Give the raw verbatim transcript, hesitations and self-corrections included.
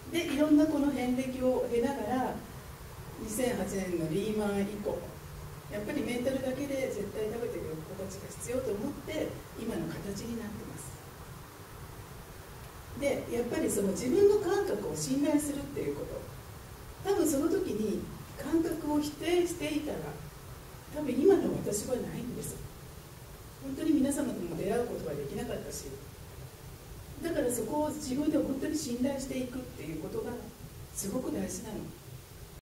でいろんなこの遍歴を経ながらにせんはちねんのリーマン以降、やっぱりメンタルだけで絶対食べていく子たちが必要と思って今の形になってます。でやっぱりその自分の感覚を信頼するっていうこと、多分その時に感覚を否定していたら多分今の私はないんです。本当に皆様とも出会うことはできなかったし、だからそこを自分で本当に信頼していくっていうことがすごく大事なの。